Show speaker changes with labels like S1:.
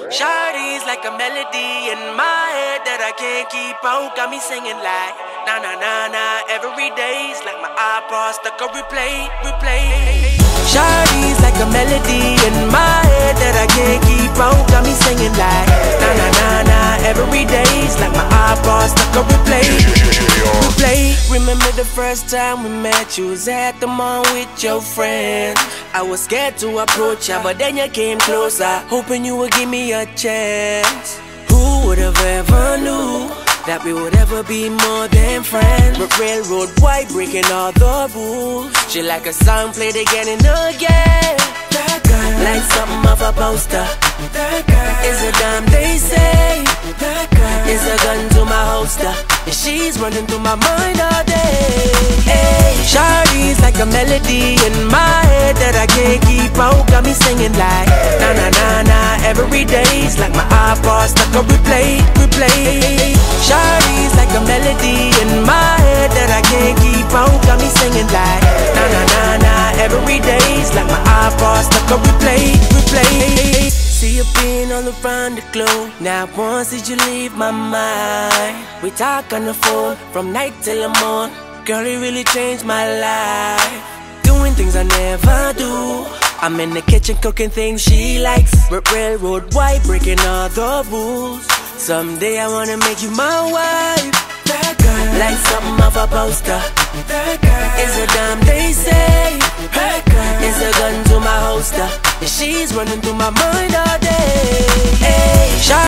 S1: Shawty's like a melody in my head that I can't keep out. Got me singing like na na na na every day's like my iPod stuck on replay. Shawty's like a melody in my head that I can't keep out. Got me singing like na na na na every day's like my iPod stuck on replay. Remember the first time we met? You was at the mall with your friends. I was scared to approach ya, but then you came closer, hoping you would give me a chance. Who would have ever knew that we would ever be more than friends? But railroad white, breaking all the rules. She like a song played again and again. That girl, like something off a poster. That girl is a dime, they say. That girl is a gun to my holster, and she's running through my mind all day. Hey, Shawty's like a melody in my head that I can't keep out. Got me singing like na na na na every day's like my iPod stuck on replay. Shawty's like a melody in my head that I can't keep out. Got me singing like na na na na every day's like my iPod stuck on replay. See you being all around the globe. Not once did you leave my mind. We talk on the phone from night till the morning. Girl, it really changed my life. Doing things I never do. I'm in the kitchen cooking things she likes. Railroad white, breaking all the rules. Someday I wanna make you my wife. That girl, like something off a poster. That girl is a dime, they say. That girl is a gun to my holster, and she's running through my mind all day. Hey,